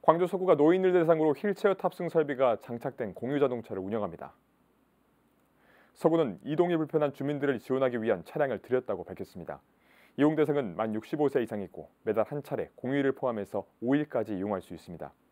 광주 서구가 노인을 대상으로 휠체어 탑승 설비가 장착된 공유자동차를 운영합니다. 서구는 이동이 불편한 주민들을 지원하기 위한 차량을 들였다고 밝혔습니다. 이용 대상은 만 65세 이상이고 매달 한 차례 공휴일을 포함해서 5일까지 이용할 수 있습니다.